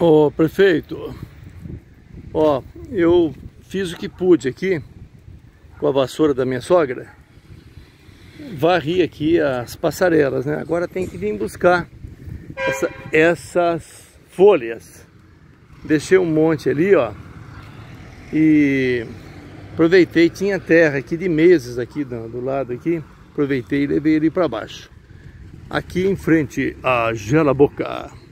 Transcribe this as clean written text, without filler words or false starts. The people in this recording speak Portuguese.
Ô, prefeito, ó, eu fiz o que pude aqui com a vassoura da minha sogra, varri aqui as passarelas, né? Agora tem que vir buscar essas folhas. Deixei um monte ali, ó, e aproveitei, tinha terra aqui de meses aqui do lado aqui, aproveitei e levei ele para baixo. Aqui em frente a Gela Boca.